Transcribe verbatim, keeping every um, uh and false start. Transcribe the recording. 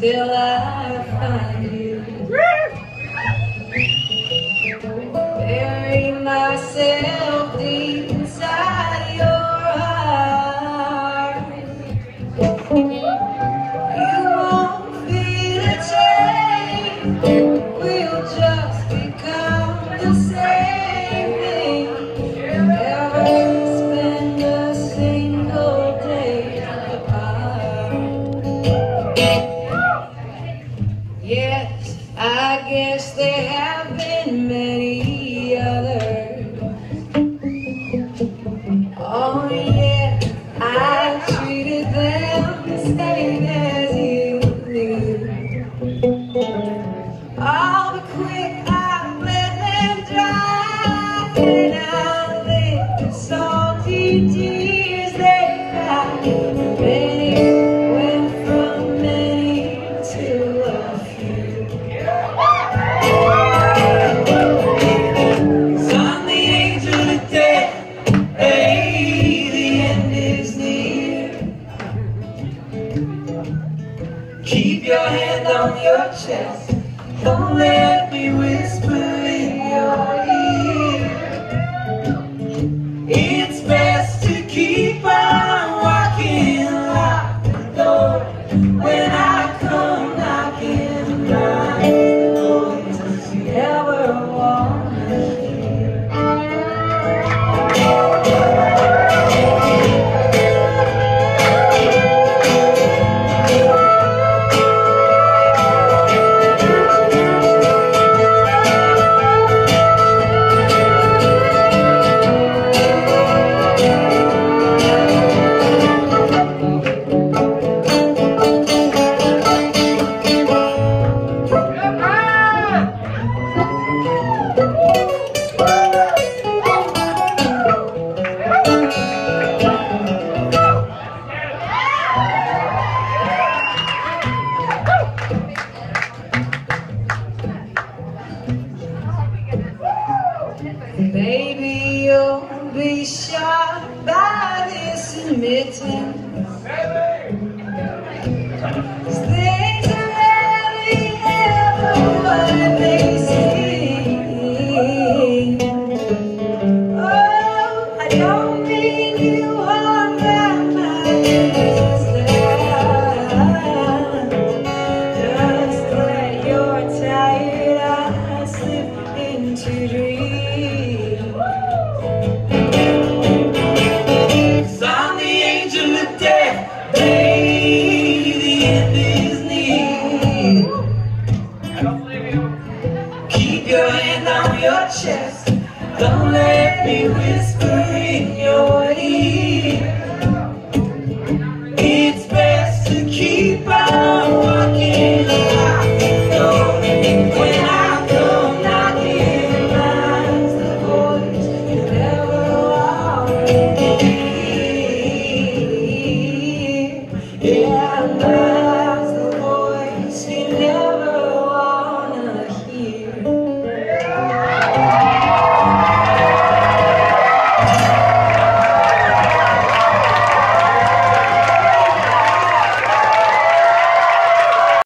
till I find you. Bury myself deep inside your heart. You won't feel a change. We'll just become the same thing. Never spend a single day apart. Yes, I guess there have been many others. Oh yeah, I treated them the same as you do. All the quick I let them dry, and I lick the salty tears they cried. Many went from many to a few. 'Cause I'm the angel of death. Hey, the end is near. Keep your hand on your chest. Don't let me whisper in your ear. It's best to keep on walking, lock the door when I come knocking. Right, the voices you never want to hear. Baby, you'll be shocked by this admittance. 'Cause things are rarely ever what they seem. Oh, I don't mean you harm that much. Just let your tired eyes slip into dreams. 'Cause I'm the angel of death, baby, the end is